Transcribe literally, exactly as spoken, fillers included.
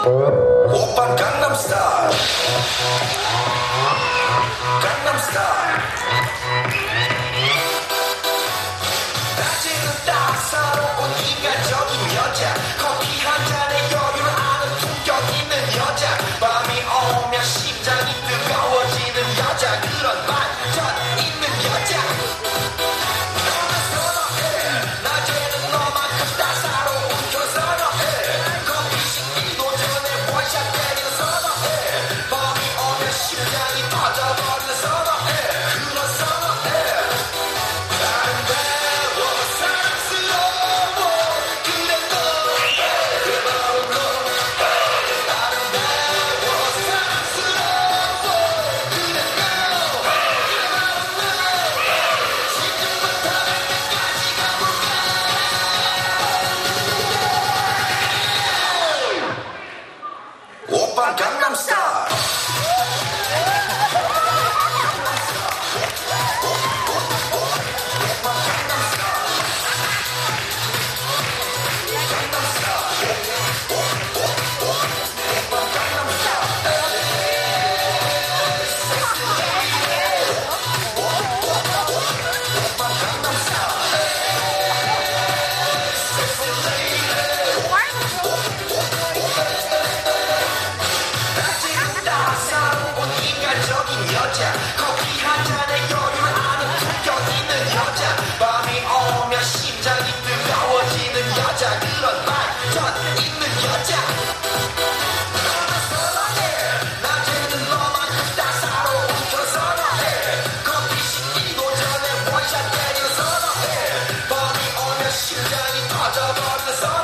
오빤 강남스타일 강남스타일 낮에는 따사로운 인간적인 여자 커피 한 잔에 여유를 아는 품격 있는 여자 밤이 오면 심장이 뜨거워지는 여자 그런 반전 있는 여자 너는 선호해 낮에는 너만큼 따사로운 그 선호해 커피 식기도 전에 원샷 때리는 선호해 밤이 오면 심장이 터져버리는 선호해 그런 선호해 아름다워 사랑스러워 그래 너 그래 바로 너 아름다워 사랑스러워 그래 너 그래 바로 너 지금부터 갈 때까지 가볼까 오빤 강남스타일 낮에는 따사로운 인간적인 여자 커피 한 잔에 여유를 아는 품격 있는 여자 밤이 오면 심장이 뜨거워지는 여자 그런 반전 있는 여자 너는 선호해 낮에는 너만큼 따사로운 그 선호해 커피 식기도 전에 원샷 때리는 선호해 밤이 오면 심장이 터져버리는 선호해